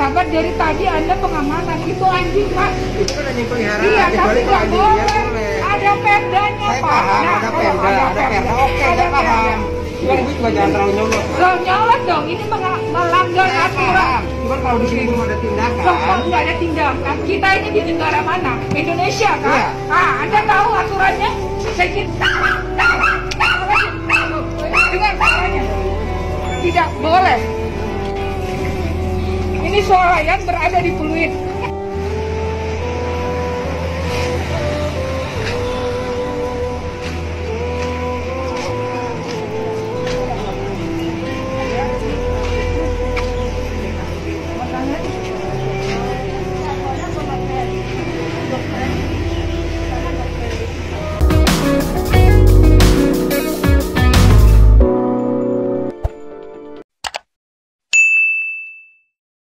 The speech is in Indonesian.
sahabat, dari tadi Anda pengamanan. Itu anjing, Pak. Itu kan anjing peliharaan. Iya, tapi nggak boleh. boleh. Ada perdanya, Saya Pak. paham, Nah, ada perda, ada perda. Oke, ada saya paham. perda. Cuman ibu juga jangan terlalu nyolot. Loh, nyolot dong. Ini melanggar Saya aturan. paham. Cuman kalau di sini belum ada Loh, tindakan. kok nggak ada tindakan? Kita ini di negara mana? Indonesia, kan? Iya. Ah, Anda tahu aturannya? Saya kira dengar suaranya. Tidak boleh. Ini swalayan berada di Pluit.